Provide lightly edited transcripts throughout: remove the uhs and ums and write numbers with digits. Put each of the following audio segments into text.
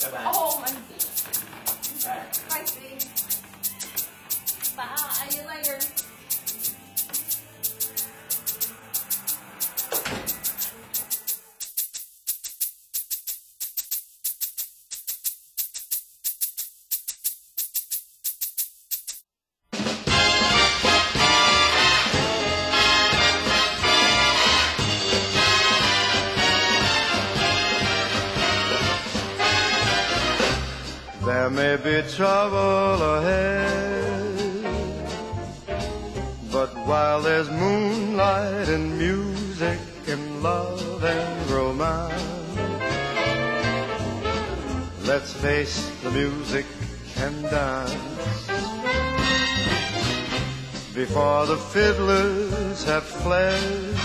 Bye-bye. Oh, mandi. Bye. Bye, sweet. Bye. You later. There may be trouble ahead, but while there's moonlight and music and love and romance, let's face the music and dance. Before the fiddlers have fled,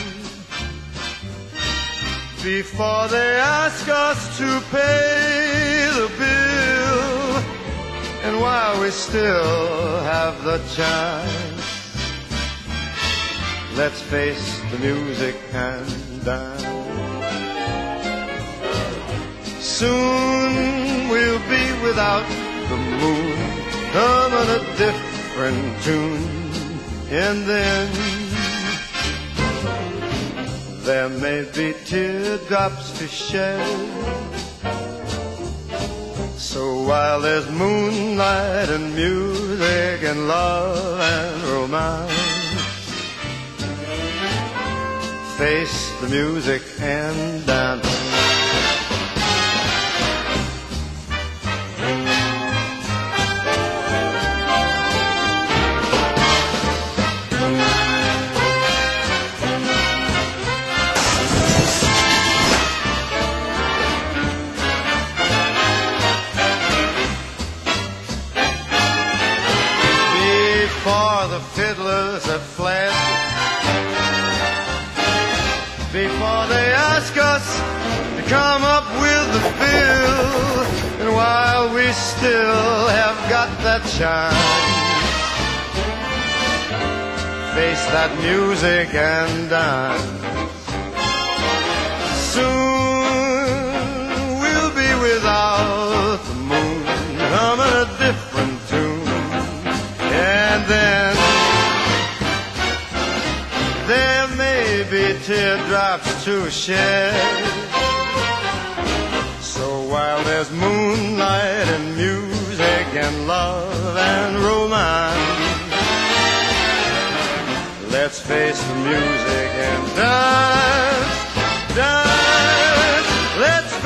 before they ask us to pay the bill, and while we still have the chance, let's face the music and dance. Soon we'll be without the moon, humming a different tune, and then there may be teardrops to shed. So while there's moonlight and music and love and romance, face the music and dance. Before the fiddlers have fled, before they ask us to come up with the bill, and while we still have got that chance, face that music and dance. Soon we'll be without the moon, humming a different tune, and then there may be teardrops to shed. So while there's moonlight and music and love and romance, let's face the music and dance, dance. Let's